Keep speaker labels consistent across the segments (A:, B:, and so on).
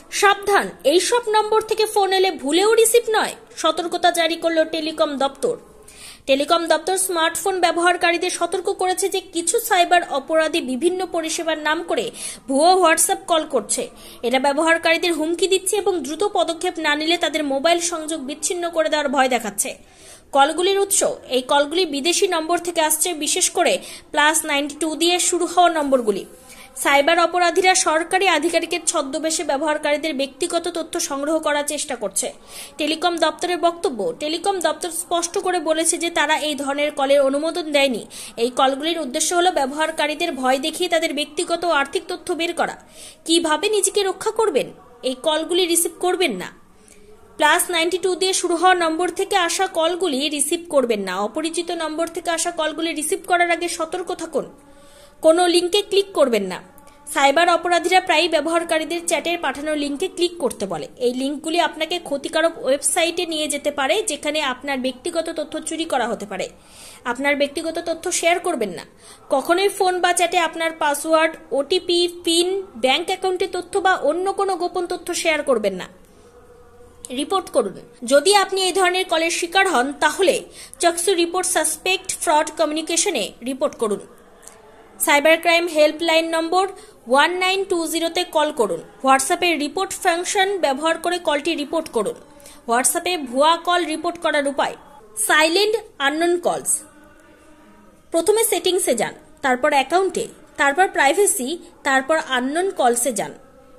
A: সাবধান, এইসব নম্বর থেকে ফোন এলে ভুলেও রিসিভ নয়, সতর্কতা জারি করল টেলিকম দপ্তর। টেলিকম দপ্তর স্মার্টফোন ব্যবহারকারীদের সতর্ক করেছে যে কিছু সাইবার অপরাধী বিভিন্ন পরিষেবার নাম করে ভুয়ো হোয়াটসঅ্যাপ কল করছে। এরা ব্যবহারকারীদের হুমকি দিচ্ছে এবং দ্রুত পদক্ষেপ না নিলে তাদের মোবাইল সংযোগ বিচ্ছিন্ন করে দেওয়ার ভয় দেখাচ্ছে। কলগুলির উৎস, এই কলগুলি বিদেশি নম্বর থেকে আসছে, বিশেষ করে +92 দিয়ে শুরু হওয়া নম্বরগুলি। সাইবার অপরাধীরা সরকারি আধিকারিকের ছদ্মবেশে ব্যবহারকারীদের ব্যক্তিগত তথ্য সংগ্রহ করার চেষ্টা করছে। টেলিকম দপ্তরের বক্তব্য, টেলিকম দপ্তর স্পষ্ট করে বলেছে যে তারা এই ধরনের কলের অনুমোদন দেয়নি। এই কলগুলির উদ্দেশ্য হলো ব্যবহারকারীদের ভয় দেখিয়ে তাদের ব্যক্তিগত ও আর্থিক তথ্য বের করা। কিভাবে নিজেকে রক্ষা করবেন? এই কলগুলি রিসিভ করবেন না। +92 দিয়ে শুরু হওয়া নম্বর থেকে আসা কলগুলি রিসিভ করবেন না। অপরিচিত নম্বর থেকে আসা কলগুলি রিসিভ করার আগে সতর্ক থাকুন। কোনো লিঙ্কে ক্লিক করবেন না। সাইবার অপরাধীরা প্রায়ই ব্যবহারকারীদের চ্যাটের পাঠানো লিঙ্কে ক্লিক করতে বলে। এই লিঙ্কগুলি আপনাকে ক্ষতিকারক ওয়েবসাইটে নিয়ে যেতে পারে, যেখানে আপনার ব্যক্তিগত তথ্য চুরি করা হতে পারে। আপনার ব্যক্তিগত তথ্য শেয়ার করবেন না। কখনোই ফোন বা চ্যাটে আপনার পাসওয়ার্ড, ওটিপি, পিন, ব্যাংক অ্যাকাউন্টের তথ্য বা অন্য কোনো গোপন তথ্য শেয়ার করবেন না। রিপোর্ট করুন। যদি আপনি এই ধরনের কলের শিকার হন, তাহলে চকসু রিপোর্ট সাসপেক্ট ফ্রড কমিউনিকেশনে রিপোর্ট করুন। সাইবার ক্রাইম হেল্পলাইন নম্বর 1920-তে কল করুন। হোয়াটসঅ্যাপের রিপোর্ট ফাংশন ব্যবহার করে কলটি রিপোর্ট করুন। হোয়াটসঅ্যাপে ভুয়া কল রিপোর্ট করার উপায়: সাইলেন্ট আননোন কলস। প্রথমে সেটিংসে যান, তারপর অ্যাকাউন্টে, তারপর প্রাইভেসি, তারপর আননোন কলসে যান।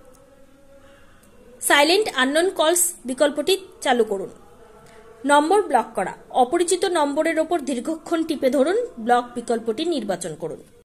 A: সাইলেন্ট আননোন কলস বিকল্পটি চালু করুন। নম্বর ব্লক করা। অপরিচিত নম্বরের ওপর দীর্ঘক্ষণ টিপে ধরুন, ব্লক বিকল্পটি নির্বাচন করুন।